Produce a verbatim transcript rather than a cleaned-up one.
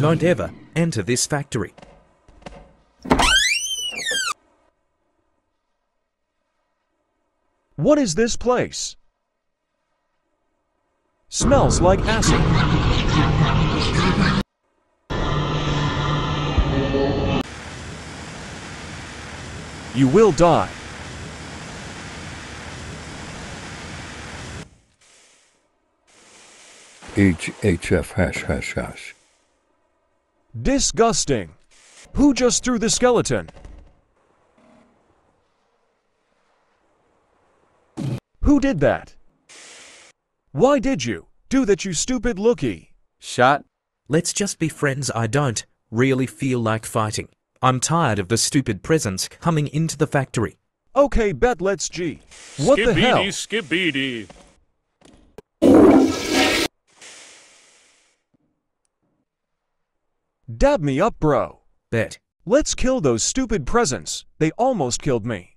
Don't ever enter this factory. What is this place? Smells like acid. You will die. H H F hash hash hash. Disgusting. Who just threw the skeleton? Who did that? Why did you do that, you stupid looky? Shut. Let's just be friends. I don't really feel like fighting. I'm tired of the stupid presents coming into the factory. Okay, bet let's G. What the hell? Skibidi, Dab me up, bro. Bet. Let's kill those stupid presents. They almost killed me.